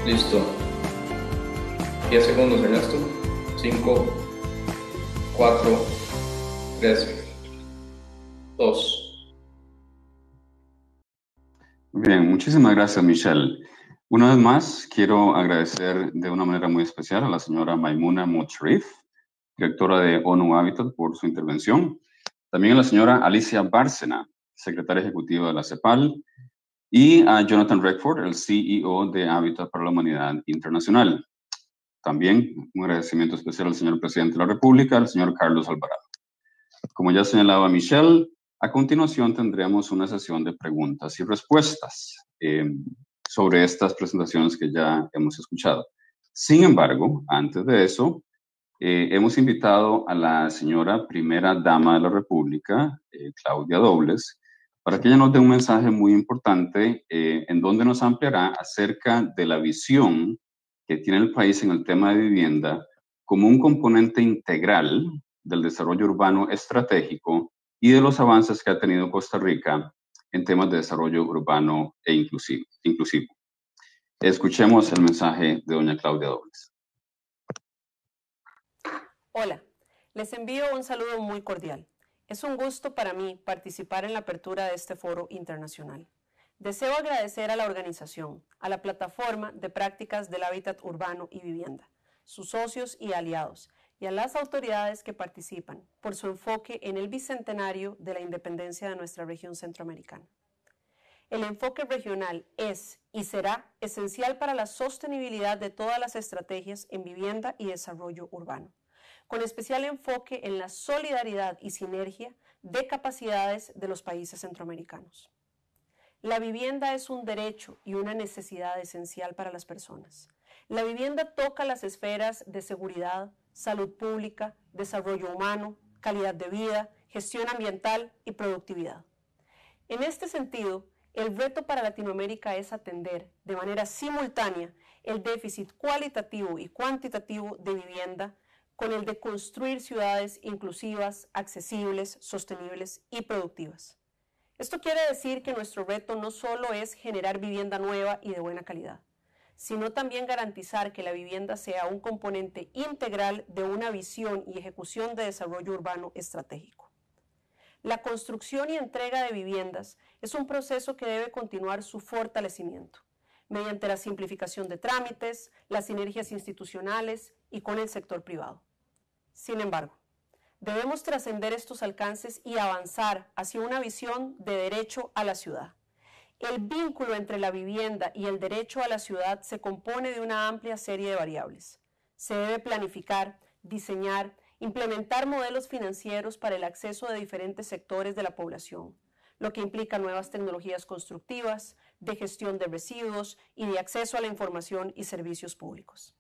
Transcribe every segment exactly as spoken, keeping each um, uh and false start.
Listo. diez segundos, Ernesto. cinco, cuatro, tres, dos. Bien, muchísimas gracias, Michelle. Una vez más, quiero agradecer de una manera muy especial a la señora Maimouna Moucharif, directora de ONU Habitat, por su intervención. También a la señora Alicia Bárcena, secretaria ejecutiva de la CEPAL, y a Jonathan Redford, el C E O de Habitat para la Humanidad Internacional. También un agradecimiento especial al señor presidente de la República, al señor Carlos Alvarado. Como ya señalaba Michelle, a continuación tendremos una sesión de preguntas y respuestas eh, sobre estas presentaciones que ya hemos escuchado. Sin embargo, antes de eso, eh, hemos invitado a la señora primera dama de la República, eh, Claudia Dobles, para que ella nos dé un mensaje muy importante eh, en donde nos ampliará acerca de la visión que tiene el país en el tema de vivienda como un componente integral del desarrollo urbano estratégico y de los avances que ha tenido Costa Rica en temas de desarrollo urbano e inclusivo. inclusivo. Escuchemos el mensaje de doña Claudia Dobles. Hola, les envío un saludo muy cordial. Es un gusto para mí participar en la apertura de este foro internacional. Deseo agradecer a la organización, a la Plataforma de Prácticas del Hábitat Urbano y Vivienda, sus socios y aliados, y a las autoridades que participan por su enfoque en el bicentenario de la independencia de nuestra región centroamericana. El enfoque regional es y será esencial para la sostenibilidad de todas las estrategias en vivienda y desarrollo urbano, con especial enfoque en la solidaridad y sinergia de capacidades de los países centroamericanos. La vivienda es un derecho y una necesidad esencial para las personas. La vivienda toca las esferas de seguridad, salud pública, desarrollo humano, calidad de vida, gestión ambiental y productividad. En este sentido, el reto para Latinoamérica es atender de manera simultánea el déficit cualitativo y cuantitativo de vivienda con el de construir ciudades inclusivas, accesibles, sostenibles y productivas. Esto quiere decir que nuestro reto no solo es generar vivienda nueva y de buena calidad, sino también garantizar que la vivienda sea un componente integral de una visión y ejecución de desarrollo urbano estratégico. La construcción y entrega de viviendas es un proceso que debe continuar su fortalecimiento, mediante la simplificación de trámites, las sinergias institucionales y con el sector privado. Sin embargo, debemos trascender estos alcances y avanzar hacia una visión de derecho a la ciudad. El vínculo entre la vivienda y el derecho a la ciudad se compone de una amplia serie de variables. Se debe planificar, diseñar, implementar modelos financieros para el acceso de diferentes sectores de la población, lo que implica nuevas tecnologías constructivas, de gestión de residuos y de acceso a la información y servicios públicos.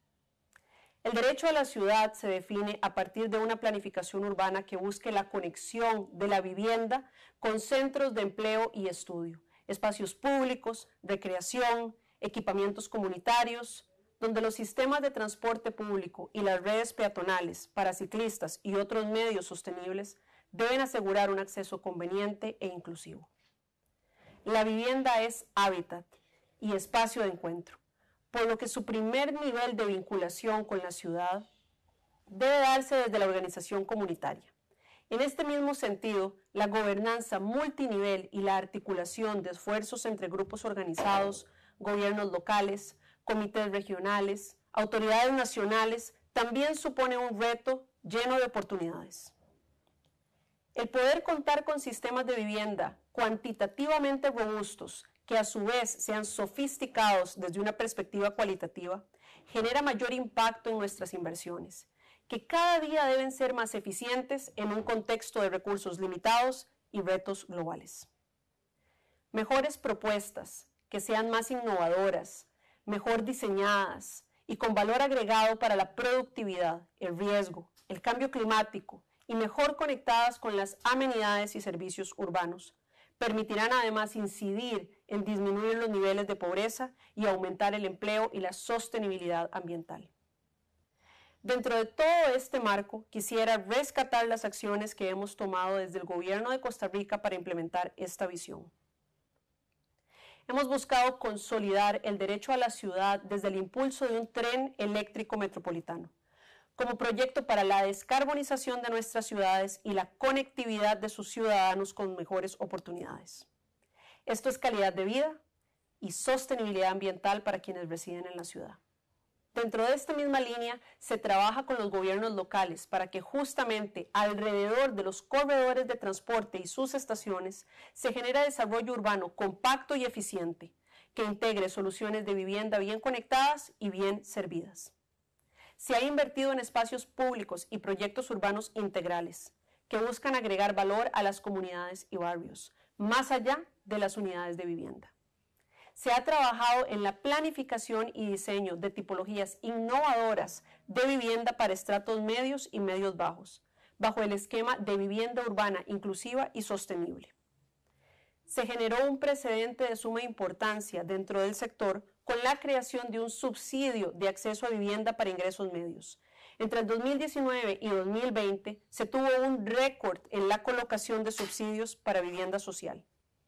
El derecho a la ciudad se define a partir de una planificación urbana que busque la conexión de la vivienda con centros de empleo y estudio, espacios públicos, recreación, equipamientos comunitarios, donde los sistemas de transporte público y las redes peatonales para ciclistas y otros medios sostenibles deben asegurar un acceso conveniente e inclusivo. La vivienda es hábitat y espacio de encuentro, por lo que su primer nivel de vinculación con la ciudad debe darse desde la organización comunitaria. En este mismo sentido, la gobernanza multinivel y la articulación de esfuerzos entre grupos organizados, gobiernos locales, comités regionales, autoridades nacionales, también supone un reto lleno de oportunidades. El poder contar con sistemas de vivienda cuantitativamente robustos, que a su vez sean sofisticados desde una perspectiva cualitativa, genera mayor impacto en nuestras inversiones, que cada día deben ser más eficientes en un contexto de recursos limitados y retos globales. Mejores propuestas, que sean más innovadoras, mejor diseñadas y con valor agregado para la productividad, el riesgo, el cambio climático y mejor conectadas con las amenidades y servicios urbanos, permitirán además incidir en disminuir los niveles de pobreza y aumentar el empleo y la sostenibilidad ambiental. Dentro de todo este marco, quisiera rescatar las acciones que hemos tomado desde el Gobierno de Costa Rica para implementar esta visión. hemos buscado consolidar el derecho a la ciudad desde el impulso de un tren eléctrico metropolitano, como proyecto para la descarbonización de nuestras ciudades y la conectividad de sus ciudadanos con mejores oportunidades. Esto es calidad de vida y sostenibilidad ambiental para quienes residen en la ciudad. Dentro de esta misma línea, se trabaja con los gobiernos locales para que justamente alrededor de los corredores de transporte y sus estaciones se genere desarrollo urbano compacto y eficiente, que integre soluciones de vivienda bien conectadas y bien servidas. Se ha invertido en espacios públicos y proyectos urbanos integrales, que buscan agregar valor a las comunidades y barrios, más allá de las unidades de vivienda. Se ha trabajado en la planificación y diseño de tipologías innovadoras de vivienda para estratos medios y medios bajos, bajo el esquema de vivienda urbana inclusiva y sostenible. Se generó un precedente de suma importancia dentro del sector con la creación de un subsidio de acceso a vivienda para ingresos medios. Entre el dos mil diecinueve y dos mil veinte se tuvo un récord en la colocación de subsidios para vivienda social.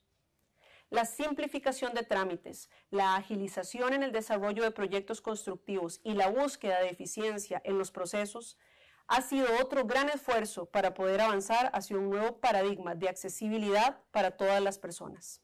La simplificación de trámites, la agilización en el desarrollo de proyectos constructivos y la búsqueda de eficiencia en los procesos ha sido otro gran esfuerzo para poder avanzar hacia un nuevo paradigma de accesibilidad para todas las personas.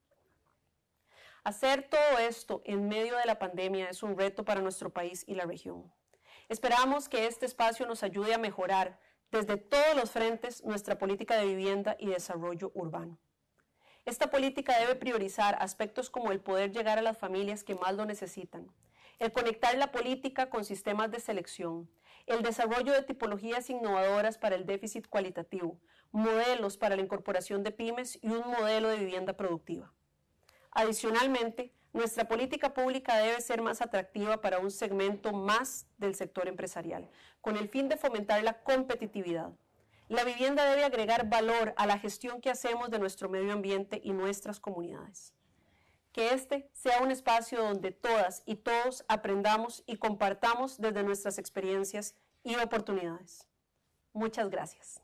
Hacer todo esto en medio de la pandemia es un reto para nuestro país y la región. Esperamos que este espacio nos ayude a mejorar desde todos los frentes nuestra política de vivienda y desarrollo urbano. Esta política debe priorizar aspectos como el poder llegar a las familias que más lo necesitan, el conectar la política con sistemas de selección, el desarrollo de tipologías innovadoras para el déficit cualitativo, modelos para la incorporación de pymes y un modelo de vivienda productiva. Adicionalmente, nuestra política pública debe ser más atractiva para un segmento más del sector empresarial, con el fin de fomentar la competitividad. La vivienda debe agregar valor a la gestión que hacemos de nuestro medio ambiente y nuestras comunidades. Que este sea un espacio donde todas y todos aprendamos y compartamos desde nuestras experiencias y oportunidades. Muchas gracias.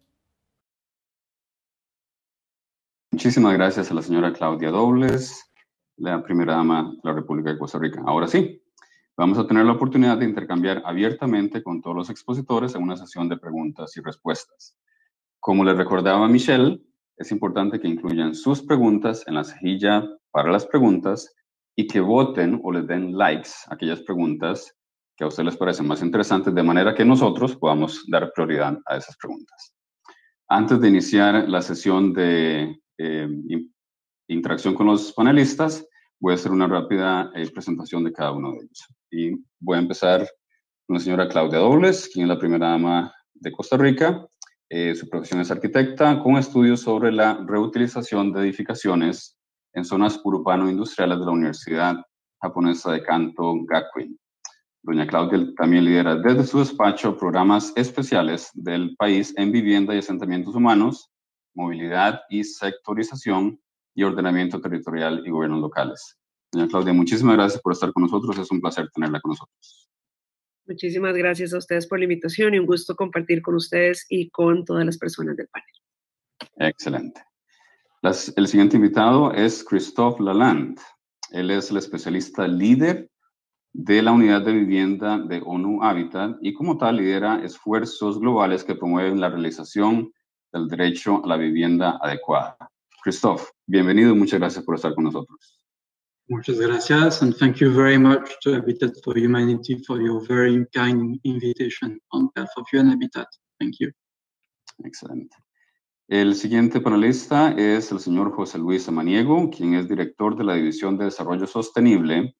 Muchísimas gracias a la señora Claudia Dobles, la primera dama de la República de Costa Rica. Ahora sí, vamos a tener la oportunidad de intercambiar abiertamente con todos los expositores en una sesión de preguntas y respuestas. Como les recordaba Michelle, es importante que incluyan sus preguntas en la cejilla para las preguntas y que voten o les den likes a aquellas preguntas que a ustedes les parecen más interesantes, de manera que nosotros podamos dar prioridad a esas preguntas. Antes de iniciar la sesión de eh, interacción con los panelistas, voy a hacer una rápida eh, presentación de cada uno de ellos. Y voy a empezar con la señora Claudia Dobles, quien es la primera dama de Costa Rica. Eh, su profesión es arquitecta con estudios sobre la reutilización de edificaciones en zonas urbano-industriales de la Universidad Japonesa de Kanto Gakuin. Doña Claudia también lidera desde su despacho programas especiales del país en vivienda y asentamientos humanos, movilidad y sectorización y ordenamiento territorial y gobiernos locales. Doña Claudia, muchísimas gracias por estar con nosotros. Es un placer tenerla con nosotros. Muchísimas gracias a ustedes por la invitación y un gusto compartir con ustedes y con todas las personas del panel. Excelente. Las, el siguiente invitado es Christophe Lalande. Él es el especialista líder de la unidad de vivienda de ONU Habitat y como tal lidera esfuerzos globales que promueven la realización del derecho a la vivienda adecuada. Christophe, bienvenido y muchas gracias por estar con nosotros. Muchas gracias, and thank you very much to Habitat for Humanity for your very kind invitation on behalf of U N Habitat. Thank you. Excelente. El siguiente panelista es el señor José Luis Samaniego, quien es director de la División de Desarrollo Sostenible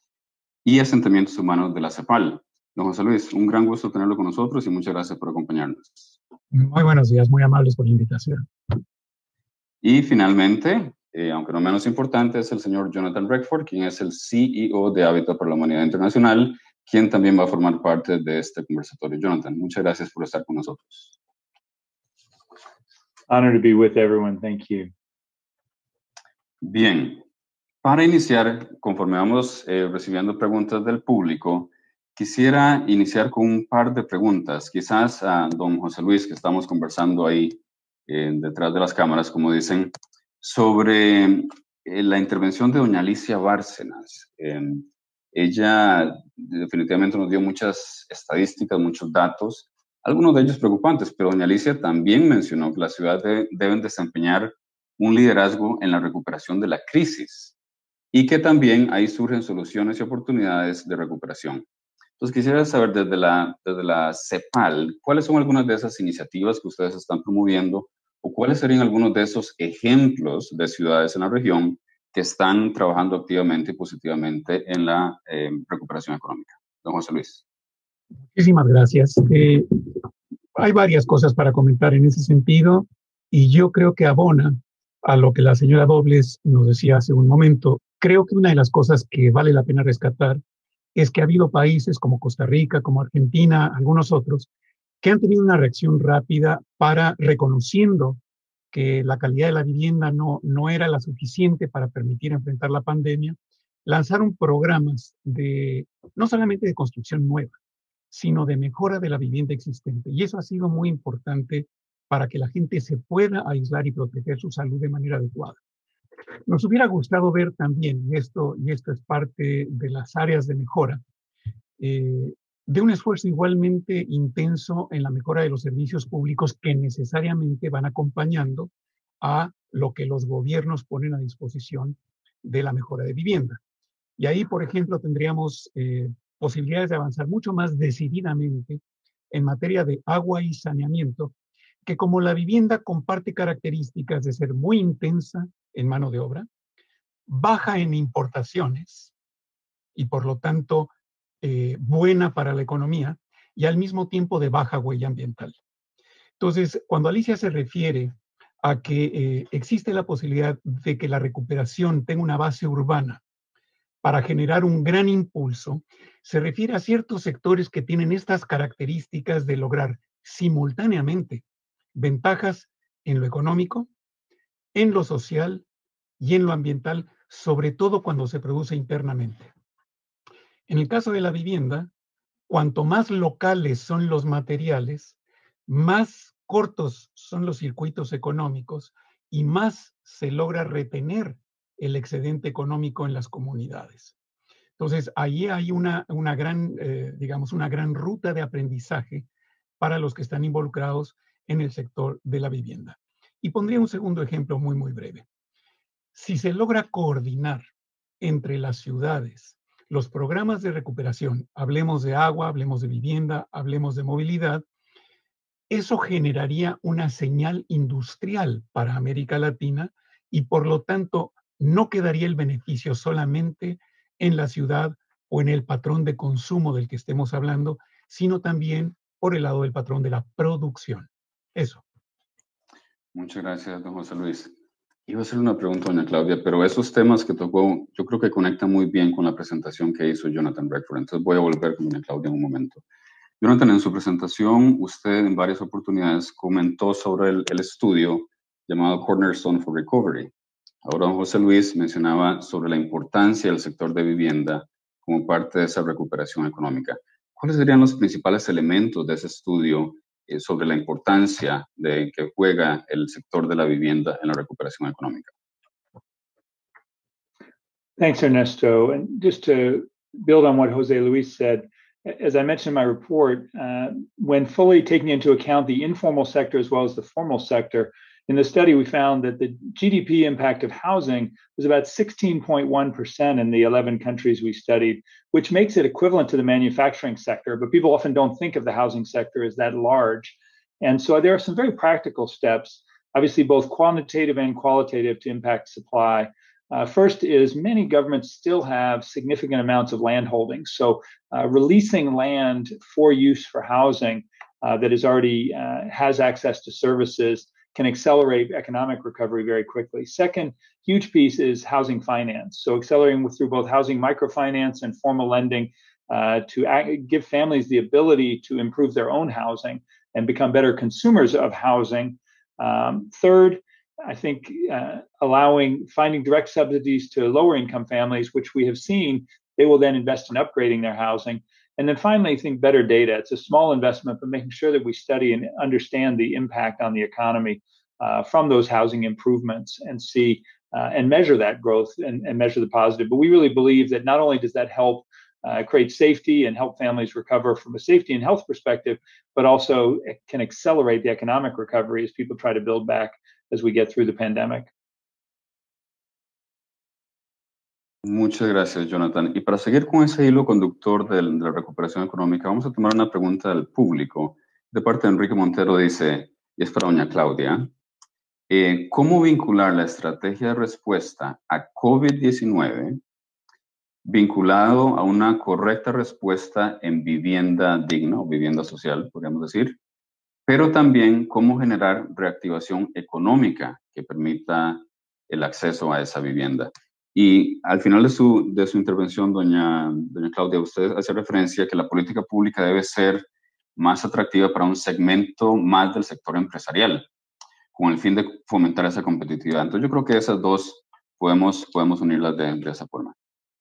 y Asentamientos Humanos de la CEPAL. Don José Luis, un gran gusto tenerlo con nosotros y muchas gracias por acompañarnos. Muy buenos días, muy amables por la invitación. Y finalmente, eh, aunque no menos importante, es el señor Jonathan Reckford, quien es el C E O de Habitat por la Humanidad Internacional, quien también va a formar parte de este conversatorio. Jonathan, muchas gracias por estar con nosotros. Honor to be with everyone. Thank you. Bien, para iniciar, conforme vamos eh, recibiendo preguntas del público, quisiera iniciar con un par de preguntas. Quizás a don José Luis, que estamos conversando ahí eh, detrás de las cámaras, como dicen, sobre eh, la intervención de doña Alicia Bárcenas. Eh, ella definitivamente nos dio muchas estadísticas, muchos datos, algunos de ellos preocupantes, pero doña Alicia también mencionó que las ciudades de, deben desempeñar un liderazgo en la recuperación de la crisis y que también ahí surgen soluciones y oportunidades de recuperación. Entonces quisiera saber desde la, desde la CEPAL, ¿cuáles son algunas de esas iniciativas que ustedes están promoviendo o cuáles serían algunos de esos ejemplos de ciudades en la región que están trabajando activamente y positivamente en la eh, recuperación económica? Don José Luis. Muchísimas gracias. Eh, hay varias cosas para comentar en ese sentido y yo creo que abona a lo que la señora Dobles nos decía hace un momento. Creo que una de las cosas que vale la pena rescatar es que ha habido países como Costa Rica, como Argentina, algunos otros, que han tenido una reacción rápida para, reconociendo que la calidad de la vivienda no, no era la suficiente para permitir enfrentar la pandemia, lanzaron programas de, no solamente de construcción nueva, sino de mejora de la vivienda existente. Y eso ha sido muy importante para que la gente se pueda aislar y proteger su salud de manera adecuada. Nos hubiera gustado ver también, y esto, y esto es parte de las áreas de mejora, eh, de un esfuerzo igualmente intenso en la mejora de los servicios públicos que necesariamente van acompañando a lo que los gobiernos ponen a disposición de la mejora de vivienda. Y ahí, por ejemplo, tendríamos eh, posibilidades de avanzar mucho más decididamente en materia de agua y saneamiento, que como la vivienda comparte características de ser muy intensa en mano de obra, baja en importaciones y por lo tanto eh, buena para la economía y al mismo tiempo de baja huella ambiental. Entonces, cuando Alicia se refiere a que eh, existe la posibilidad de que la recuperación tenga una base urbana para generar un gran impulso, se refiere a ciertos sectores que tienen estas características de lograr simultáneamente ventajas en lo económico, en lo social y en lo ambiental, sobre todo cuando se produce internamente. En el caso de la vivienda, cuanto más locales son los materiales, más cortos son los circuitos económicos y más se logra retener el excedente económico en las comunidades. Entonces, ahí hay una, una gran, eh, digamos, una gran ruta de aprendizaje para los que están involucrados en el sector de la vivienda. Y pondría un segundo ejemplo muy, muy breve. Si se logra coordinar entre las ciudades los programas de recuperación, hablemos de agua, hablemos de vivienda, hablemos de movilidad, eso generaría una señal industrial para América Latina y por lo tanto no quedaría el beneficio solamente en la ciudad o en el patrón de consumo del que estemos hablando, sino también por el lado del patrón de la producción. Eso. Muchas gracias, don José Luis. Iba a hacer una pregunta, doña Claudia, pero esos temas que tocó, yo creo que conectan muy bien con la presentación que hizo Jonathan Redford. Entonces voy a volver con doña Claudia en un momento. Jonathan, en su presentación, usted en varias oportunidades comentó sobre el, el estudio llamado Cornerstone for Recovery. Ahora don José Luis mencionaba sobre la importancia del sector de vivienda como parte de esa recuperación económica. ¿Cuáles serían los principales elementos de ese estudio eh, sobre la importancia de que juega el sector de la vivienda en la recuperación económica? Thanks, Ernesto. And just to build on what Jose Luis said, as I mentioned in my report, uh, when fully taking into account the informal sector as well as the formal sector, in the study we found that the G D P impact of housing was about sixteen point one percent in the eleven countries we studied, which makes it equivalent to the manufacturing sector, but people often don't think of the housing sector as that large. And so there are some very practical steps, obviously both quantitative and qualitative, to impact supply. Uh, first is many governments still have significant amounts of land holdings. So uh, releasing land for use for housing uh, that is already uh, has access to services can accelerate economic recovery very quickly. Second huge piece is housing finance. So accelerating through both housing microfinance and formal lending uh, to act, give families the ability to improve their own housing and become better consumers of housing. Um, third, I think uh, allowing, finding direct subsidies to lower income families, which we have seen, they will then invest in upgrading their housing. And then finally, I think better data. It's a small investment, but making sure that we study and understand the impact on the economy uh, from those housing improvements and see uh, and measure that growth and, and measure the positive. But we really believe that not only does that help uh, create safety and help families recover from a safety and health perspective, but also it can accelerate the economic recovery as people try to build back as we get through the pandemic. Muchas gracias, Jonathan. Y para seguir con ese hilo conductor de la recuperación económica, vamos a tomar una pregunta del público. De parte de Enrique Montero dice, y es para doña Claudia, eh, ¿cómo vincular la estrategia de respuesta a COVID diecinueve vinculado a una correcta respuesta en vivienda digna o vivienda social, podríamos decir, pero también cómo generar reactivación económica que permita el acceso a esa vivienda? Y al final de su, de su intervención, doña, doña Claudia, usted hace referencia a que la política pública debe ser más atractiva para un segmento más del sector empresarial, con el fin de fomentar esa competitividad. Entonces yo creo que esas dos podemos, podemos unirlas de, de esa forma.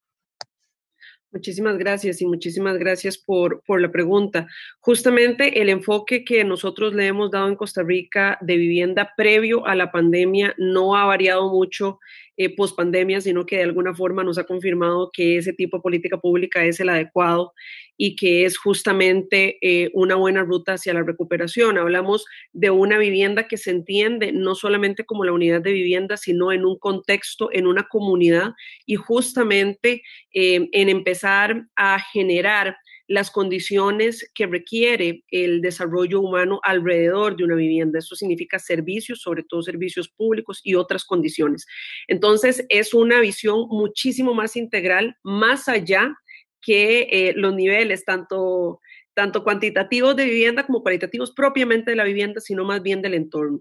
Muchísimas gracias y muchísimas gracias por, por la pregunta. Justamente el enfoque que nosotros le hemos dado en Costa Rica de vivienda previo a la pandemia no ha variado mucho eh, post pandemia, sino que de alguna forma nos ha confirmado que ese tipo de política pública es el adecuado y que es justamente eh, una buena ruta hacia la recuperación. Hablamos de una vivienda que se entiende no solamente como la unidad de vivienda, sino en un contexto, en una comunidad y justamente eh, en empezar a generar las condiciones que requiere el desarrollo humano alrededor de una vivienda. Eso significa servicios, sobre todo servicios públicos y otras condiciones. Entonces, es una visión muchísimo más integral, más allá que eh, los niveles, tanto, tanto cuantitativos de vivienda como cualitativos propiamente de la vivienda, sino más bien del entorno.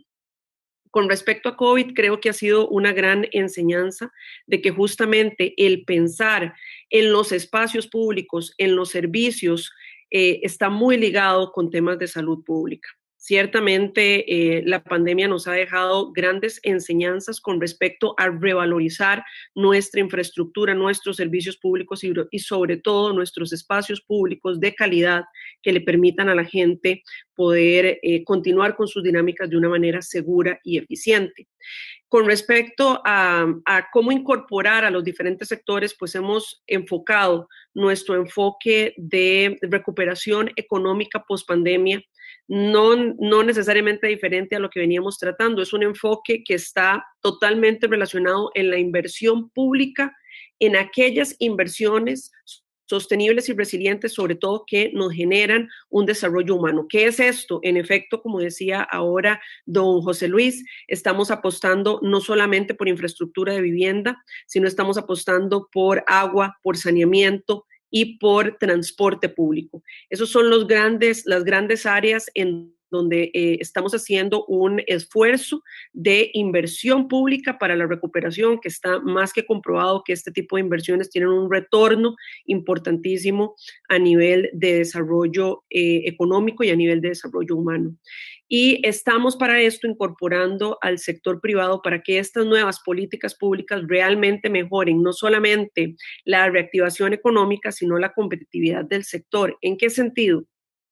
Con respecto a COVID, creo que ha sido una gran enseñanza de que justamente el pensar en los espacios públicos, en los servicios, eh, está muy ligado con temas de salud pública. Ciertamente, eh, la pandemia nos ha dejado grandes enseñanzas con respecto a revalorizar nuestra infraestructura, nuestros servicios públicos y, y sobre todo nuestros espacios públicos de calidad que le permitan a la gente poder eh, continuar con sus dinámicas de una manera segura y eficiente. Con respecto a, a cómo incorporar a los diferentes sectores, pues hemos enfocado nuestro enfoque de recuperación económica post-pandemia, no, no necesariamente diferente a lo que veníamos tratando. Es un enfoque que está totalmente relacionado en la inversión pública, en aquellas inversiones sostenibles y resilientes, sobre todo que nos generan un desarrollo humano. ¿Qué es esto? En efecto, como decía ahora don José Luis, estamos apostando no solamente por infraestructura de vivienda, sino estamos apostando por agua, por saneamiento y por transporte público. Esos son los grandes, las grandes áreas en donde eh, estamos haciendo un esfuerzo de inversión pública para la recuperación, que está más que comprobado que este tipo de inversiones tienen un retorno importantísimo a nivel de desarrollo eh, económico y a nivel de desarrollo humano. Y estamos para esto incorporando al sector privado para que estas nuevas políticas públicas realmente mejoren no solamente la reactivación económica, sino la competitividad del sector. ¿En qué sentido?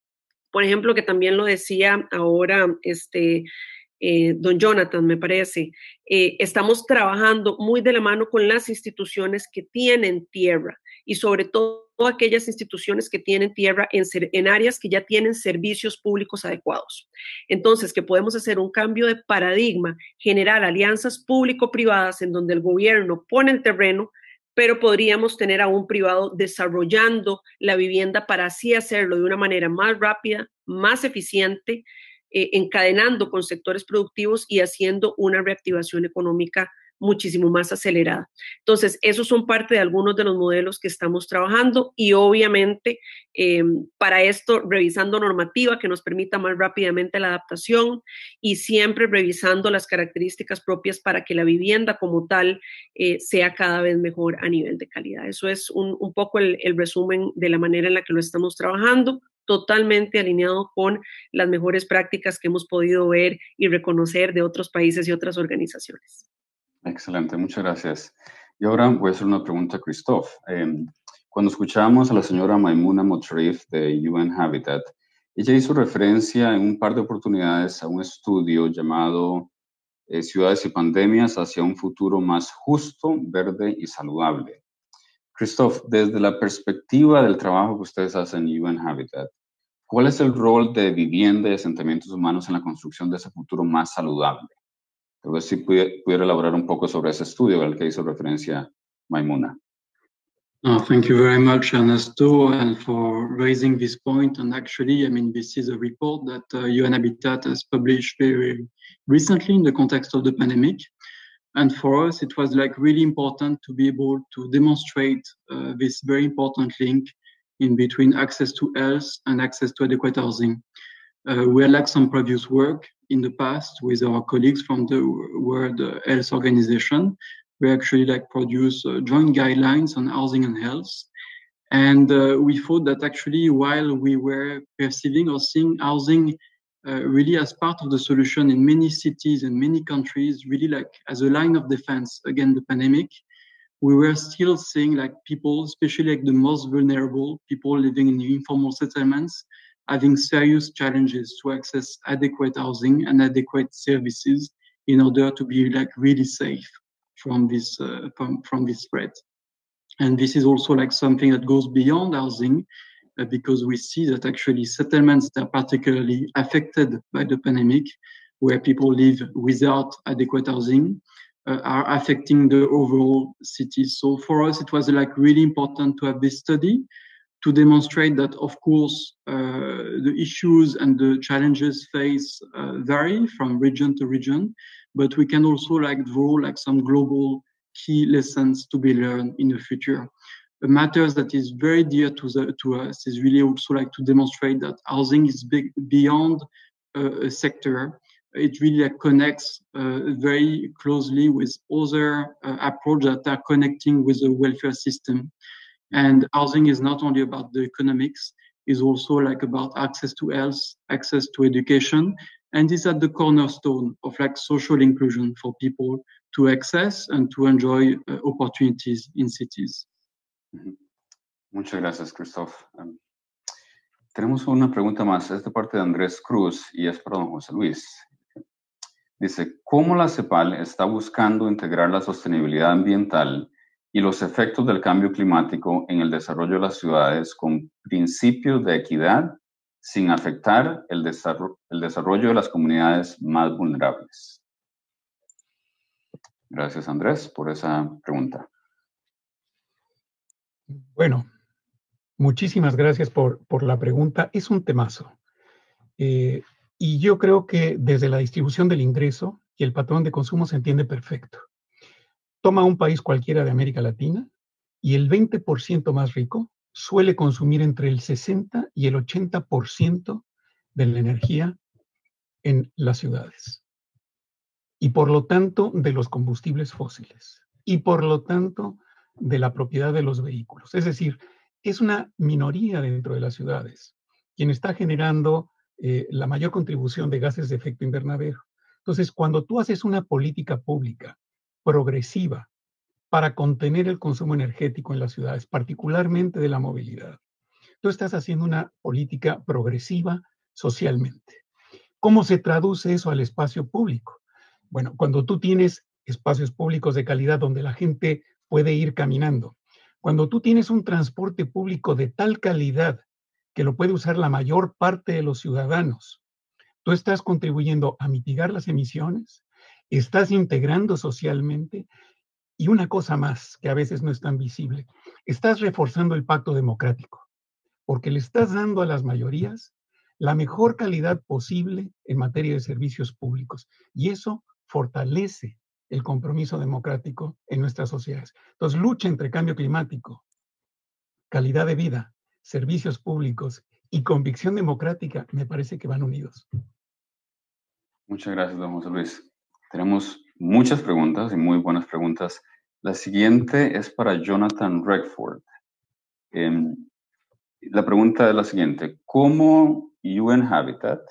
Por ejemplo, que también lo decía ahora este, eh, don Jonathan, me parece, eh, estamos trabajando muy de la mano con las instituciones que tienen tierra y sobre todo aquellas instituciones que tienen tierra en, en áreas que ya tienen servicios públicos adecuados. Entonces, que podemos hacer un cambio de paradigma, generar alianzas público-privadas en donde el gobierno pone el terreno, pero podríamos tener a un privado desarrollando la vivienda para así hacerlo de una manera más rápida, más eficiente, eh, encadenando con sectores productivos y haciendo una reactivación económica muchísimo más acelerada. Entonces, esos son parte de algunos de los modelos que estamos trabajando y obviamente eh, para esto revisando normativa que nos permita más rápidamente la adaptación y siempre revisando las características propias para que la vivienda como tal eh, sea cada vez mejor a nivel de calidad. Eso es un, un poco el, el resumen de la manera en la que lo estamos trabajando, totalmente alineado con las mejores prácticas que hemos podido ver y reconocer de otros países y otras organizaciones. Excelente, muchas gracias. Y ahora voy a hacer una pregunta a Christophe. Eh, cuando escuchábamos a la señora Maimouna Mottarif de U N Habitat, ella hizo referencia en un par de oportunidades a un estudio llamado eh, ciudades y pandemias hacia un futuro más justo, verde y saludable. Christophe, desde la perspectiva del trabajo que ustedes hacen en U N Habitat, ¿cuál es el rol de vivienda y asentamientos humanos en la construcción de ese futuro más saludable? Tal vez si pudiera, pudiera elaborar un poco sobre ese estudio al que hizo referencia Maimuna. Oh, thank you very much, Ernesto, and for raising this point. And actually, I mean, this is a report that uh, U N Habitat has published very recently in the context of the pandemic. And for us, it was like really important to be able to demonstrate uh, this very important link in between access to health and access to adequate housing. Uh, we had like some previous work in the past with our colleagues from the World Health Organization. We actually like produce uh, joint guidelines on housing and health. And uh, we thought that actually while we were perceiving or seeing housing uh, really as part of the solution in many cities and many countries, really like as a line of defense against the pandemic, we were still seeing like people, especially like the most vulnerable, people living in the informal settlements, having serious challenges to access adequate housing and adequate services in order to be like really safe from this uh, from, from this threat. And this is also like something that goes beyond housing uh, because we see that actually settlements that are particularly affected by the pandemic, where people live without adequate housing, uh, are affecting the overall cities. So for us, it was like really important to have this study to demonstrate that, of course, uh, the issues and the challenges faced uh, vary from region to region, but we can also like draw like some global key lessons to be learned in the future. The matters that is very dear to the, to us is really also like to demonstrate that housing is big beyond uh, a sector. It really like connects uh, very closely with other uh, approaches that are connecting with the welfare system. And housing is not only about the economics, it's also like about access to health, access to education, and is at the cornerstone of like social inclusion for people to access and to enjoy uh, opportunities in cities. Muchas gracias, Christophe. Um, tenemos una pregunta más, es de parte de Andrés Cruz y es para don José Luis. Dice, ¿cómo la CEPAL está buscando integrar la sostenibilidad ambiental y los efectos del cambio climático en el desarrollo de las ciudades con principios de equidad sin afectar el desarrollo, el desarrollo de las comunidades más vulnerables? Gracias, Andrés, por esa pregunta. Bueno, muchísimas gracias por, por la pregunta. Es un temazo. Eh, y yo creo que desde la distribución del ingreso y el patrón de consumo se entiende perfecto. Toma un país cualquiera de América Latina y el veinte por ciento más rico suele consumir entre el sesenta y el ochenta por ciento de la energía en las ciudades. Y por lo tanto de los combustibles fósiles. Y por lo tanto de la propiedad de los vehículos. Es decir, es una minoría dentro de las ciudades quien está generando eh, la mayor contribución de gases de efecto invernadero. Entonces, cuando tú haces una política pública progresiva para contener el consumo energético en las ciudades, particularmente de la movilidad, tú estás haciendo una política progresiva socialmente. ¿Cómo se traduce eso al espacio público? Bueno, cuando tú tienes espacios públicos de calidad donde la gente puede ir caminando, cuando tú tienes un transporte público de tal calidad que lo puede usar la mayor parte de los ciudadanos, tú estás contribuyendo a mitigar las emisiones, estás integrando socialmente y una cosa más que a veces no es tan visible, estás reforzando el pacto democrático, porque le estás dando a las mayorías la mejor calidad posible en materia de servicios públicos y eso fortalece el compromiso democrático en nuestras sociedades. Entonces, lucha entre cambio climático, calidad de vida, servicios públicos y convicción democrática, me parece que van unidos. Muchas gracias, don José Luis. Tenemos muchas preguntas y muy buenas preguntas. La siguiente es para Jonathan Redford. Eh, la pregunta es la siguiente. ¿Cómo U N Habitat,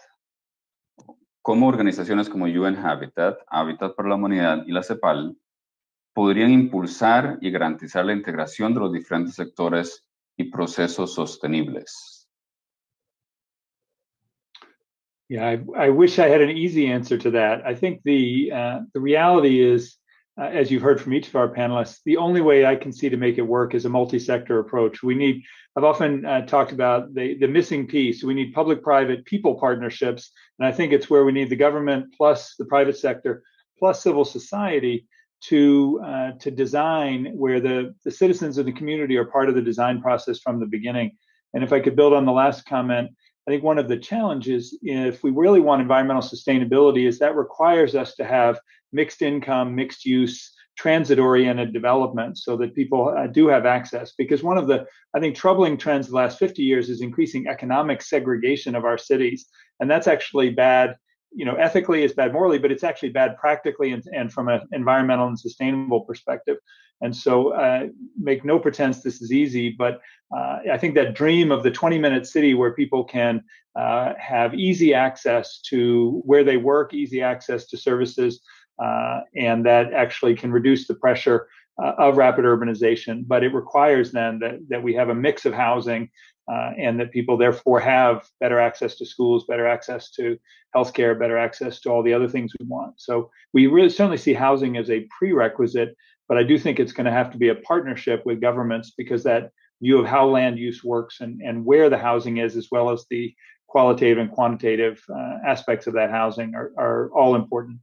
cómo organizaciones como U N Habitat, Hábitat para la Humanidad y la CEPAL podrían impulsar y garantizar la integración de los diferentes sectores y procesos sostenibles? Yeah, I, I wish I had an easy answer to that. I think the uh, the reality is, uh, as you've heard from each of our panelists, the only way I can see to make it work is a multi-sector approach. We need, I've often uh, talked about the, the missing piece. We need public-private people partnerships. And I think it's where we need the government plus the private sector plus civil society to uh, to design where the, the citizens of the community are part of the design process from the beginning. And if I could build on the last comment, I think one of the challenges, if we really want environmental sustainability, is that requires us to have mixed income, mixed use, transit-oriented development so that people uh, do have access. Because one of the, I think, troubling trends the last fifty years is increasing economic segregation of our cities. And that's actually bad, you know, ethically, it's bad morally, but it's actually bad practically and, and from an environmental and sustainable perspective. And so uh, make no pretense this is easy, but uh, I think that dream of the twenty minute city where people can uh, have easy access to where they work, easy access to services, uh, and that actually can reduce the pressure uh, of rapid urbanization. But it requires then that, that we have a mix of housing uh, and that people therefore have better access to schools, better access to healthcare, better access to all the other things we want. So we really certainly see housing as a prerequisite. But I do think it's going to have to be a partnership with governments because that view of how land use works and, and where the housing is, as well as the qualitative and quantitative uh, aspects of that housing are, are all important.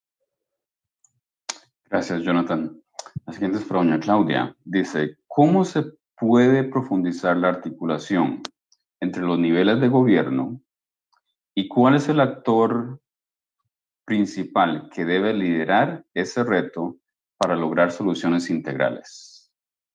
Gracias, Jonathan. La siguiente es para doña Claudia. Dice, ¿cómo se puede profundizar la articulación entre los niveles de gobierno y cuál es el actor principal que debe liderar ese reto para lograr soluciones integrales?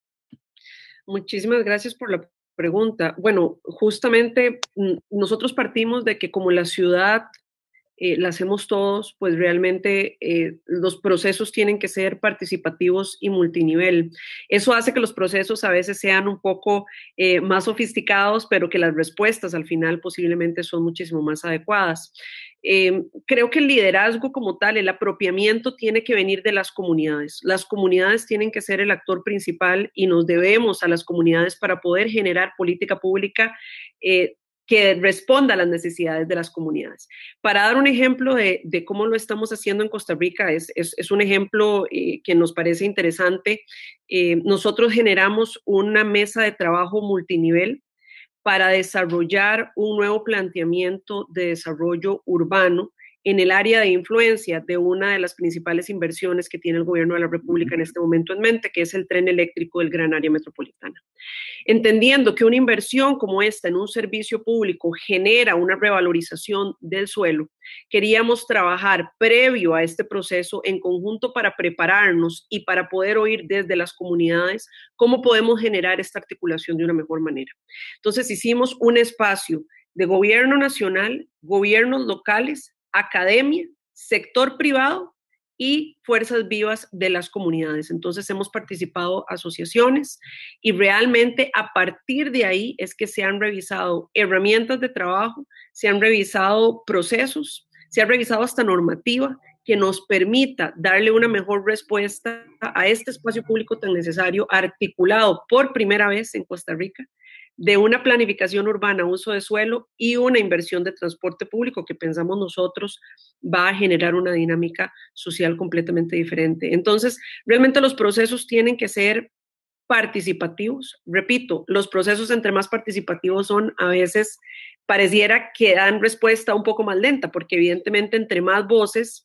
Muchísimas gracias por la pregunta. Bueno, justamente nosotros partimos de que como la ciudad eh, la hacemos todos, pues realmente eh, los procesos tienen que ser participativos y multinivel. Eso hace que los procesos a veces sean un poco eh, más sofisticados, pero que las respuestas al final posiblemente son muchísimo más adecuadas. Eh, creo que el liderazgo como tal, el apropiamiento tiene que venir de las comunidades. Las comunidades tienen que ser el actor principal y nos debemos a las comunidades para poder generar política pública eh, que responda a las necesidades de las comunidades. Para dar un ejemplo de, de cómo lo estamos haciendo en Costa Rica, es, es, es un ejemplo eh, que nos parece interesante. Eh, nosotros generamos una mesa de trabajo multinivel para desarrollar un nuevo planteamiento de desarrollo urbano en el área de influencia de una de las principales inversiones que tiene el gobierno de la República en este momento en mente, que es el tren eléctrico del Gran Área Metropolitana. Entendiendo que una inversión como esta en un servicio público genera una revalorización del suelo, queríamos trabajar previo a este proceso en conjunto para prepararnos y para poder oír desde las comunidades cómo podemos generar esta articulación de una mejor manera. Entonces hicimos un espacio de gobierno nacional, gobiernos locales, academia, sector privado y fuerzas vivas de las comunidades. Entonces hemos participado asociaciones y realmente a partir de ahí es que se han revisado herramientas de trabajo, se han revisado procesos, se ha revisado hasta normativa que nos permita darle una mejor respuesta a este espacio público tan necesario, articulado por primera vez en Costa Rica, de una planificación urbana, uso de suelo y una inversión de transporte público que pensamos nosotros va a generar una dinámica social completamente diferente. Entonces, realmente los procesos tienen que ser participativos. Repito, los procesos entre más participativos son, a veces pareciera que dan respuesta un poco más lenta, porque evidentemente entre más voces,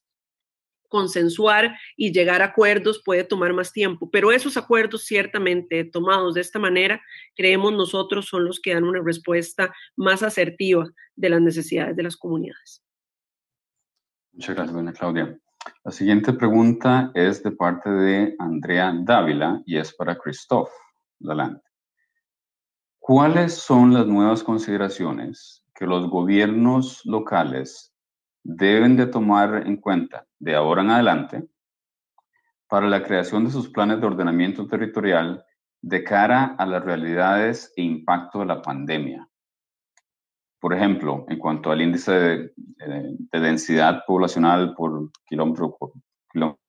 consensuar y llegar a acuerdos puede tomar más tiempo, pero esos acuerdos ciertamente tomados de esta manera, creemos nosotros, son los que dan una respuesta más asertiva de las necesidades de las comunidades. Muchas gracias, doña Claudia. La siguiente pregunta es de parte de Andrea Dávila y es para Christophe Lalande. ¿Cuáles son las nuevas consideraciones que los gobiernos locales deben de tomar en cuenta de ahora en adelante para la creación de sus planes de ordenamiento territorial de cara a las realidades e impacto de la pandemia? Por ejemplo, en cuanto al índice de, de, de densidad poblacional por kilómetro por kilómetro.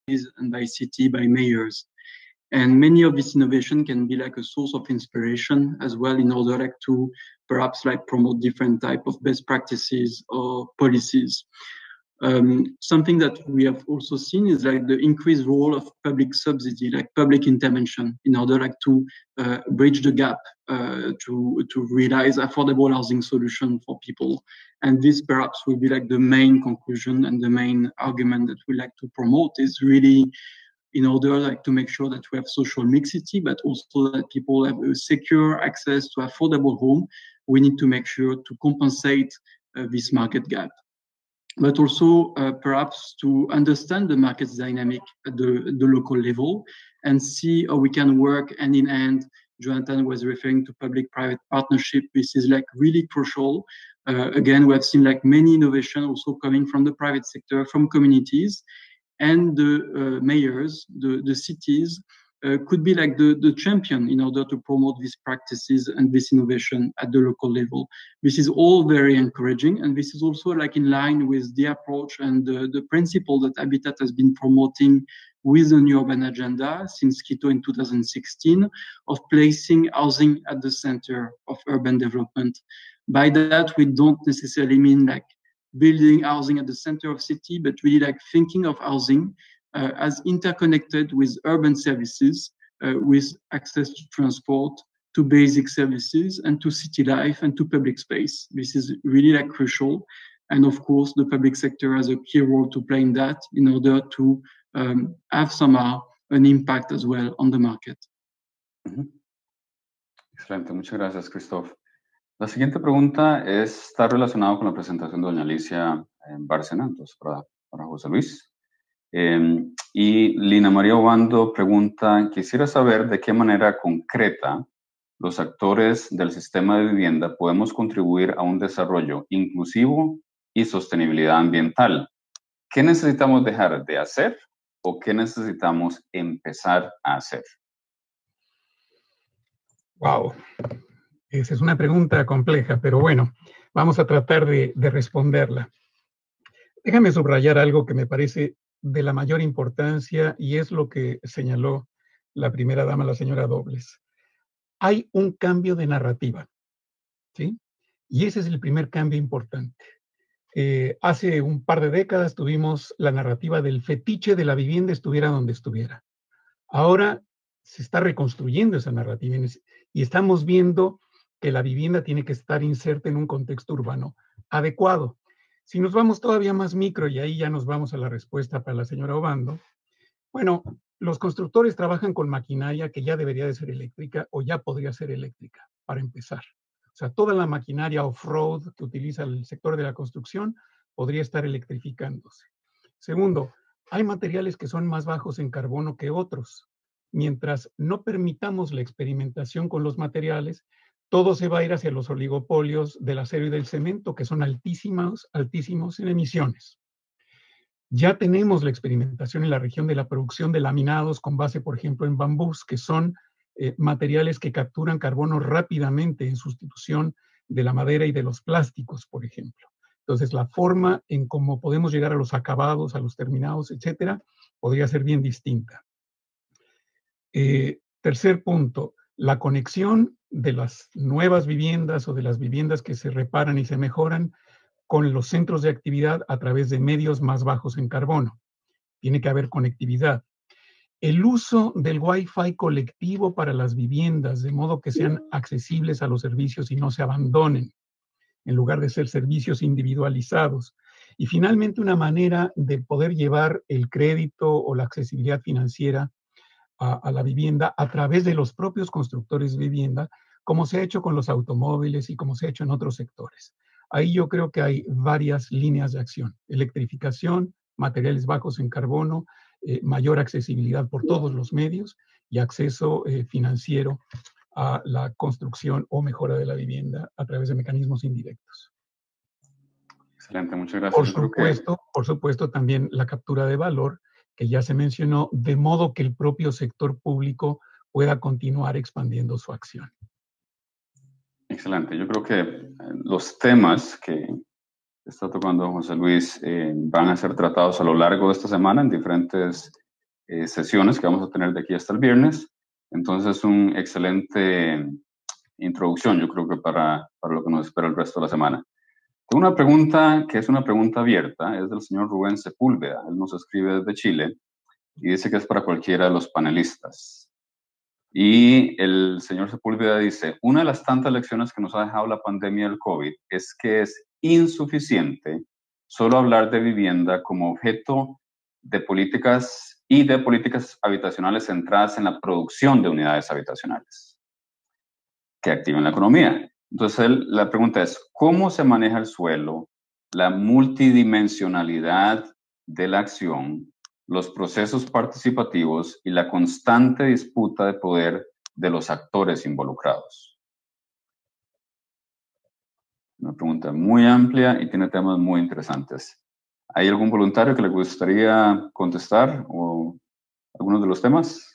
and by city, by mayors. And many of this innovation can be like a source of inspiration as well in order like to perhaps like promote different type of best practices or policies. Um, something that we have also seen is like the increased role of public subsidy, like public intervention, in order like to uh, bridge the gap uh, to to realize affordable housing solution for people. And this perhaps will be like the main conclusion and the main argument that we like to promote is really in order like to make sure that we have social mixity, but also that people have a secure access to affordable home. We need to make sure to compensate uh, this market gap. But also uh, perhaps to understand the market's dynamic at the, the local level and see how we can work hand in hand. Jonathan was referring to public-private partnership. This is like really crucial. Uh, again, we have seen like many innovation also coming from the private sector, from communities, and the uh, mayors, the, the cities, Uh, could be like the, the champion in order to promote these practices and this innovation at the local level. This is all very encouraging, and this is also like in line with the approach and the, the principle that Habitat has been promoting with the New Urban Agenda since Quito in two thousand sixteen of placing housing at the center of urban development. By that, we don't necessarily mean like building housing at the center of city, but really like thinking of housing Uh, as interconnected with urban services, uh, with access to transport, to basic services, and to city life and to public space. This is really like crucial. And of course, the public sector has a key role to play in that in order to um, have somehow an impact as well on the market. Uh-huh. Excelente, muchas gracias, Christophe. La siguiente pregunta es, está relacionado con la presentación de doña Alicia en Bárcena, entonces para, para José Luis. Eh, y Lina María Obando pregunta, quisiera saber de qué manera concreta los actores del sistema de vivienda podemos contribuir a un desarrollo inclusivo y sostenibilidad ambiental. ¿Qué necesitamos dejar de hacer o qué necesitamos empezar a hacer? Wow, esa es una pregunta compleja, pero bueno, vamos a tratar de, de responderla. Déjame subrayar algo que me parece de la mayor importancia y es lo que señaló la primera dama, la señora Dobles. Hay un cambio de narrativa, ¿sí? Y ese es el primer cambio importante. Eh, hace un par de décadas tuvimos la narrativa del fetiche de la vivienda estuviera donde estuviera. Ahora se está reconstruyendo esa narrativa y estamos viendo que la vivienda tiene que estar inserta en un contexto urbano adecuado. Si nos vamos todavía más micro, y ahí ya nos vamos a la respuesta para la señora Obando, bueno, los constructores trabajan con maquinaria que ya debería de ser eléctrica o ya podría ser eléctrica, para empezar. O sea, toda la maquinaria off-road que utiliza el sector de la construcción podría estar electrificándose. Segundo, hay materiales que son más bajos en carbono que otros. Mientras no permitamos la experimentación con los materiales, todo se va a ir hacia los oligopolios del acero y del cemento, que son altísimos, altísimos en emisiones. Ya tenemos la experimentación en la región de la producción de laminados con base, por ejemplo, en bambús, que son eh, materiales que capturan carbono rápidamente en sustitución de la madera y de los plásticos, por ejemplo. Entonces, la forma en cómo podemos llegar a los acabados, a los terminados, etcétera, podría ser bien distinta. Eh, tercer punto, la conexión de las nuevas viviendas o de las viviendas que se reparan y se mejoran con los centros de actividad a través de medios más bajos en carbono. Tiene que haber conectividad. El uso del Wi-Fi colectivo para las viviendas, de modo que sean accesibles a los servicios y no se abandonen, en lugar de ser servicios individualizados. Y finalmente, una manera de poder llevar el crédito o la accesibilidad financiera a, a la vivienda a través de los propios constructores de vivienda, como se ha hecho con los automóviles y como se ha hecho en otros sectores. Ahí yo creo que hay varias líneas de acción. Electrificación, materiales bajos en carbono, eh, mayor accesibilidad por todos los medios y acceso eh, financiero a la construcción o mejora de la vivienda a través de mecanismos indirectos. Excelente, muchas gracias. Por supuesto, por supuesto también la captura de valor, que ya se mencionó, de modo que el propio sector público pueda continuar expandiendo su acción. Excelente. Yo creo que los temas que está tocando José Luis eh, van a ser tratados a lo largo de esta semana en diferentes eh, sesiones que vamos a tener de aquí hasta el viernes. Entonces, una excelente introducción, yo creo que para, para lo que nos espera el resto de la semana. Tengo una pregunta que es una pregunta abierta, es del señor Rubén Sepúlveda. Él nos escribe desde Chile y dice que es para cualquiera de los panelistas. Y el señor Sepúlveda dice, una de las tantas lecciones que nos ha dejado la pandemia del COVID es que es insuficiente solo hablar de vivienda como objeto de políticas y de políticas habitacionales centradas en la producción de unidades habitacionales que activen la economía. Entonces, él, la pregunta es, ¿cómo se maneja el suelo, la multidimensionalidad de la acción, los procesos participativos y la constante disputa de poder de los actores involucrados? Una pregunta muy amplia y tiene temas muy interesantes. ¿Hay algún voluntario que le gustaría contestar o algunos de los temas?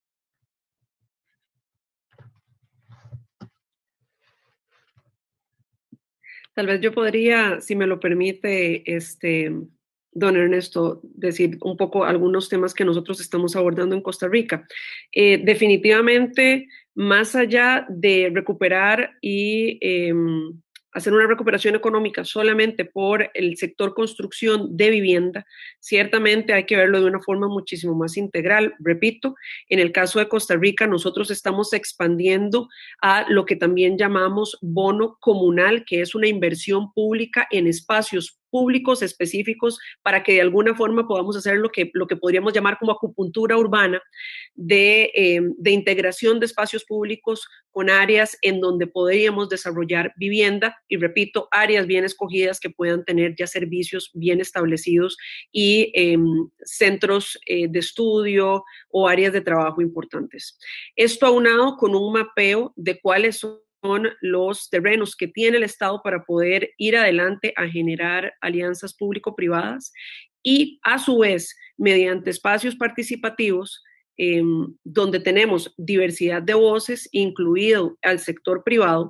Tal vez yo podría, si me lo permite, este, don Ernesto, decir un poco algunos temas que nosotros estamos abordando en Costa Rica. Eh, definitivamente, más allá de recuperar y eh, hacer una recuperación económica solamente por el sector construcción de vivienda, ciertamente hay que verlo de una forma muchísimo más integral. Repito, en el caso de Costa Rica, nosotros estamos expandiendo a lo que también llamamos bono comunal, que es una inversión pública en espacios públicos específicos para que de alguna forma podamos hacer lo que, lo que podríamos llamar como acupuntura urbana de, eh, de integración de espacios públicos con áreas en donde podríamos desarrollar vivienda y, repito, áreas bien escogidas que puedan tener ya servicios bien establecidos y eh, centros eh, de estudio o áreas de trabajo importantes. Esto aunado con un mapeo de cuáles son son los terrenos que tiene el Estado para poder ir adelante a generar alianzas público-privadas y a su vez, mediante espacios participativos, eh, donde tenemos diversidad de voces, incluido al sector privado,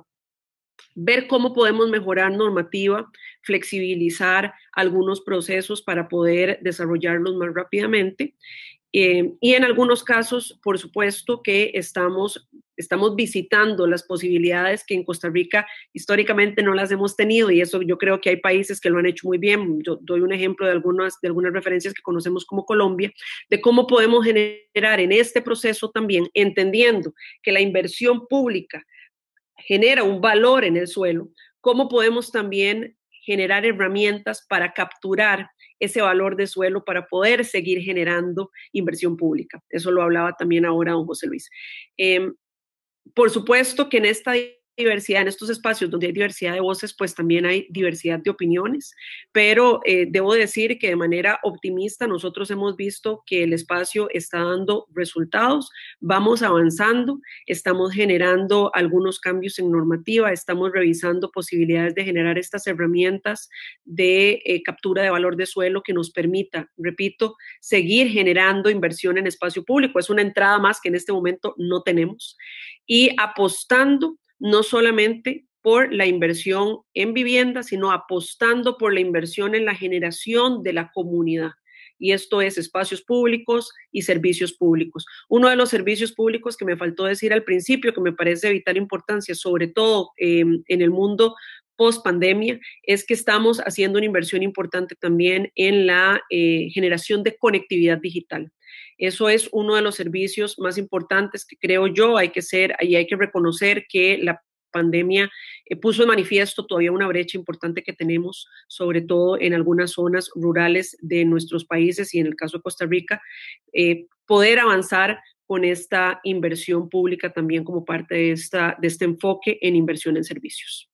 ver cómo podemos mejorar normativa, flexibilizar algunos procesos para poder desarrollarlos más rápidamente. Eh, y en algunos casos, por supuesto, que estamos, estamos visitando las posibilidades que en Costa Rica históricamente no las hemos tenido, y eso yo creo que hay países que lo han hecho muy bien. Yo doy un ejemplo de algunas, de algunas referencias que conocemos como Colombia, de cómo podemos generar en este proceso también, entendiendo que la inversión pública genera un valor en el suelo, cómo podemos también generar herramientas para capturar ese valor de suelo para poder seguir generando inversión pública. Eso lo hablaba también ahora don José Luis. Eh, por supuesto que en esta diversidad, en estos espacios donde hay diversidad de voces, pues también hay diversidad de opiniones, pero eh, debo decir que de manera optimista nosotros hemos visto que el espacio está dando resultados, vamos avanzando, estamos generando algunos cambios en normativa, estamos revisando posibilidades de generar estas herramientas de eh, captura de valor de suelo que nos permita, repito, seguir generando inversión en espacio público. Es una entrada más que en este momento no tenemos y apostando no solamente por la inversión en vivienda, sino apostando por la inversión en la generación de la comunidad. Y esto es espacios públicos y servicios públicos. Uno de los servicios públicos que me faltó decir al principio, que me parece de vital importancia, sobre todo eh, en el mundo post pandemia, es que estamos haciendo una inversión importante también en la eh, generación de conectividad digital. Eso es uno de los servicios más importantes que creo yo hay que ser, y hay que reconocer que la pandemia eh, puso de manifiesto todavía una brecha importante que tenemos, sobre todo en algunas zonas rurales de nuestros países y en el caso de Costa Rica, eh, poder avanzar con esta inversión pública también como parte de, esta, de este enfoque en inversión en servicios.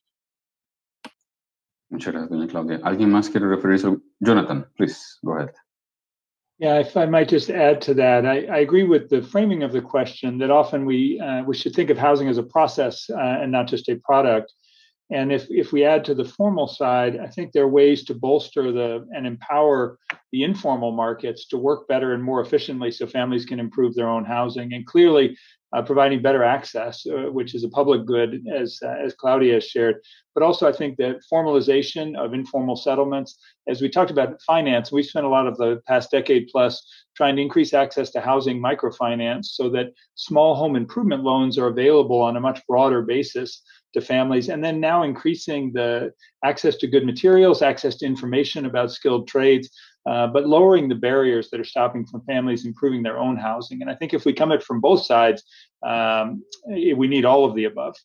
Muchas gracias, doña Claudia. ¿Alguien más quiere referirse? Jonathan, please, go ahead. Yeah, if I might just add to that, I, I agree with the framing of the question that often we uh, we should think of housing as a process uh, and not just a product. And if, if we add to the formal side, I think there are ways to bolster the and empower the informal markets to work better and more efficiently so families can improve their own housing. And clearly, uh, providing better access, uh, which is a public good, as uh, as Claudia has shared. But also, I think that formalization of informal settlements, as we talked about finance, we spent a lot of the past decade plus trying to increase access to housing microfinance so that small home improvement loans are available on a much broader basis to families. And then now increasing the access to good materials, access to information about skilled trades, uh, but lowering the barriers that are stopping from families improving their own housing. And I think if we come at it from both sides, um, we need all of the above.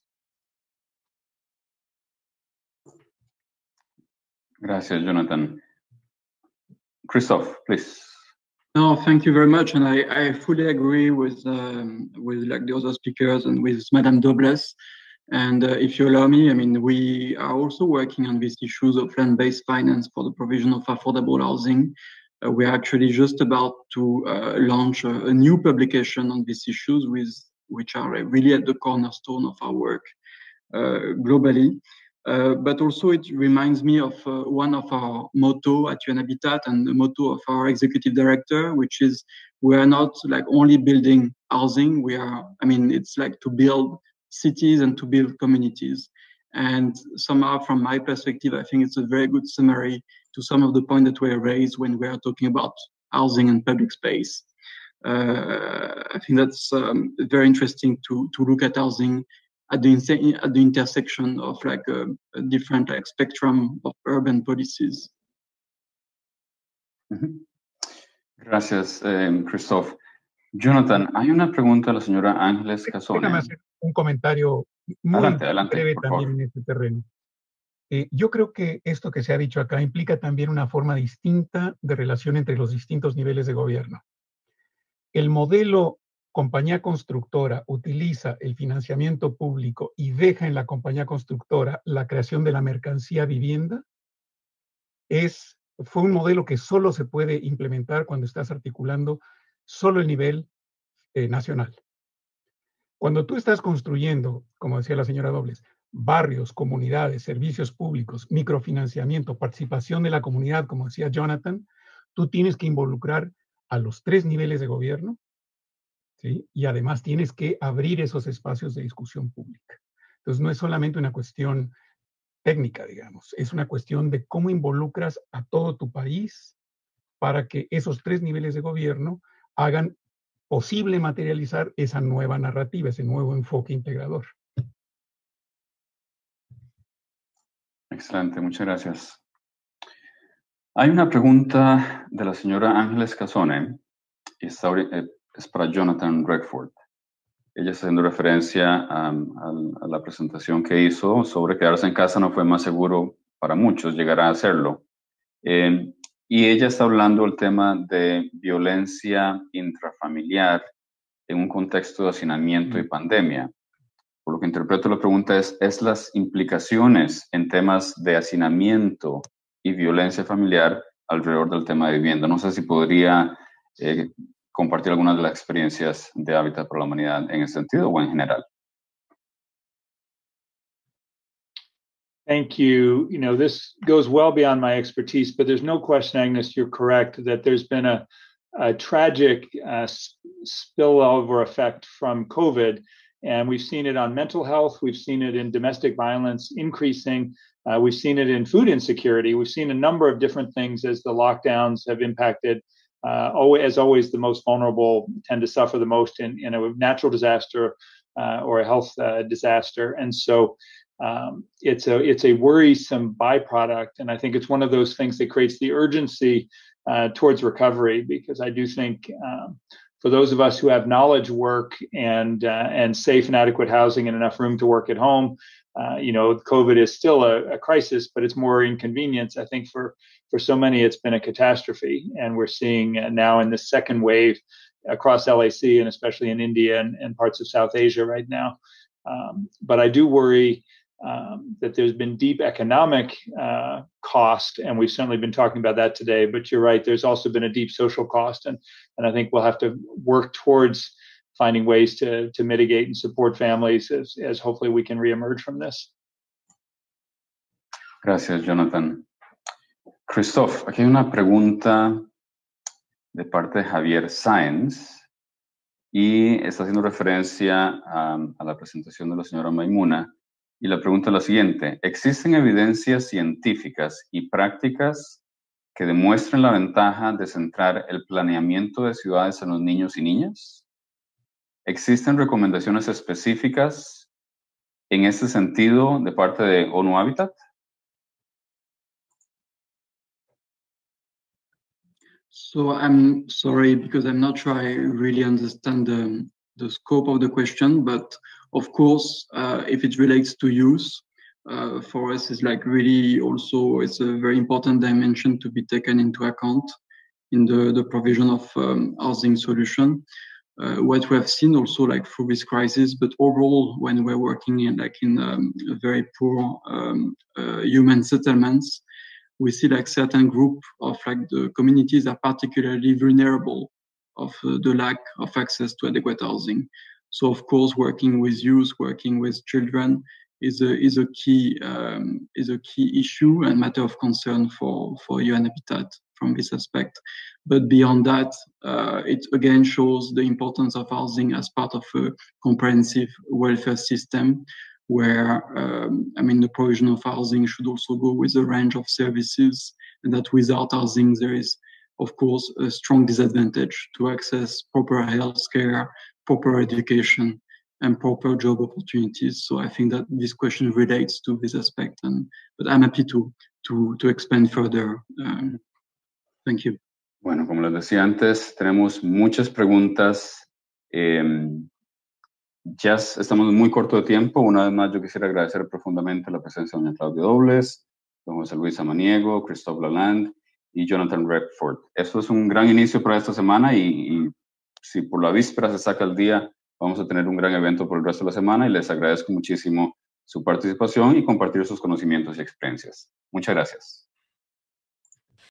Gracias, Jonathan. Christoph, please. No, thank you very much, and I, I fully agree with um, with like the other speakers and with Madame Dobles. And uh, if you allow me, I mean, we are also working on these issues of land-based finance for the provision of affordable housing. Uh, we are actually just about to uh, launch a, a new publication on these issues, with which are really at the cornerstone of our work uh, globally. Uh, but also it reminds me of uh, one of our motto at U N Habitat and the motto of our executive director, which is we are not like only building housing. We are, I mean, it's like to build cities and to build communities. And somehow from my perspective, I think it's a very good summary to some of the points that were raised when we are talking about housing and public space. Uh, I think that's um, very interesting to, to look at housing at the, at the intersection of like a, a different like spectrum of urban policies. Uh-huh. Gracias, eh, Christoph. Jonathan, hay una pregunta de la señora Ángeles Casone. Déjame hacer un comentario muy adelante, adelante, breve por también favor. en este terreno. Eh, yo creo que esto que se ha dicho acá implica también una forma distinta de relación entre los distintos niveles de gobierno. El modelo compañía constructora utiliza el financiamiento público y deja en la compañía constructora la creación de la mercancía vivienda. Es, fue un modelo que solo se puede implementar cuando estás articulando solo el nivel eh, nacional. Cuando tú estás construyendo, como decía la señora Dobles, barrios, comunidades, servicios públicos, microfinanciamiento, participación de la comunidad, como decía Jonathan, tú tienes que involucrar a los tres niveles de gobierno, ¿sí? Y además tienes que abrir esos espacios de discusión pública. Entonces no es solamente una cuestión técnica, digamos, es una cuestión de cómo involucras a todo tu país para que esos tres niveles de gobierno hagan posible materializar esa nueva narrativa, ese nuevo enfoque integrador. Excelente, muchas gracias. Hay una pregunta de la señora Ángeles Casone, y está, eh, es para Jonathan Redford. Ella está haciendo referencia a, a, a la presentación que hizo sobre quedarse en casa no fue más seguro para muchos, llegará a hacerlo. Eh, y ella está hablando del tema de violencia intrafamiliar en un contexto de hacinamiento y pandemia. Por lo que interpreto la pregunta es, ¿es las implicaciones en temas de hacinamiento y violencia familiar alrededor del tema de vivienda? No sé si podría eh, compartir algunas de las experiencias de Hábitat por la Humanidad en ese sentido o en general. Thank you. You know, this goes well beyond my expertise, but there's no question, Agnes, you're correct, that there's been a, a tragic uh, spillover effect from COVID. And we've seen it on mental health. We've seen it in domestic violence increasing. Uh, we've seen it in food insecurity. We've seen a number of different things as the lockdowns have impacted. Uh, always, as always, the most vulnerable tend to suffer the most in, in a natural disaster uh, or a health uh, disaster. And so um, it's a it's a worrisome byproduct. And I think it's one of those things that creates the urgency uh, towards recovery, because I do think um, for those of us who have knowledge work and uh, and safe and adequate housing and enough room to work at home, uh, you know, COVID is still a, a crisis, but it's more inconvenience. I think for for so many, it's been a catastrophe, and we're seeing uh, now in the second wave across L A C and especially in India and, and parts of South Asia right now. Um, but I do worry um, that there's been deep economic uh, cost, and we've certainly been talking about that today. But you're right, there's also been a deep social cost, and and I think we'll have to work towards finding ways to to mitigate and support families as as hopefully we can reemerge from this. Gracias, Jonathan. Christoph, aquí hay una pregunta de parte de Javier Sáenz y está haciendo referencia a, a la presentación de la señora Maimuna. Y la pregunta es la siguiente: ¿existen evidencias científicas y prácticas que demuestren la ventaja de centrar el planeamiento de ciudades en los niños y niñas? ¿Existen recomendaciones específicas en este sentido de parte de ONU Habitat? So I'm sorry, because I'm not sure I really understand the, the scope of the question, but of course, uh, if it relates to use, uh, for us is like really also, it's a very important dimension to be taken into account in the, the provision of um, housing solution. Uh, what we have seen also like through this crisis, but overall when we're working in like in um, very poor um, uh, human settlements, we see like certain group of like the communities are particularly vulnerable of uh, the lack of access to adequate housing. So of course, working with youth, working with children is a is a key um, is a key issue and matter of concern for for U N Habitat from this aspect. But beyond that, uh, it again shows the importance of housing as part of a comprehensive welfare system, where, um, I mean, the provision of housing should also go with a range of services, and that without housing, there is, of course, a strong disadvantage to access proper health care, proper education, and proper job opportunities. So I think that this question relates to this aspect, and but I'm happy to to to expand further. Um, thank you. Bueno, como les decía antes, tenemos muchas preguntas. Eh, Ya estamos muy corto de tiempo. Una vez más, yo quisiera agradecer profundamente la presencia de doña Claudia Dobles, don José Luis Samaniego, Christophe Lalande y Jonathan Redford. Esto es un gran inicio para esta semana y, y si por la víspera se saca el día, vamos a tener un gran evento por el resto de la semana y les agradezco muchísimo su participación y compartir sus conocimientos y experiencias. Muchas gracias.